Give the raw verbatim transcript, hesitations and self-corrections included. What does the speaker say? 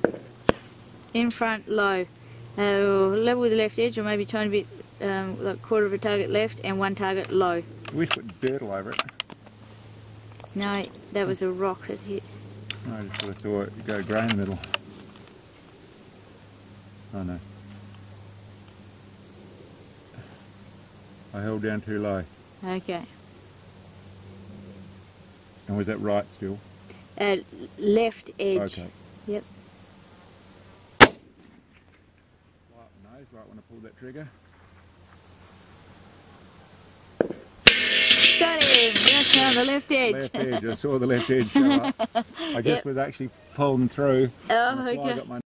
In front, low. Uh, level with the left edge, or maybe tiny bit, um, like quarter of a target left and one target low. We put dirt all over it. No, that was a rock that hit. I just sort of saw it go grey in the middle. Oh no. I held down too low. Okay. And was that right still? Uh, left edge. Okay. Yep. Right nose, right when I pulled that trigger. Got him! Just on the left edge. Left edge, I saw the left edge show up. I just Yep. was actually pulling through. Oh, and the fly okay. got my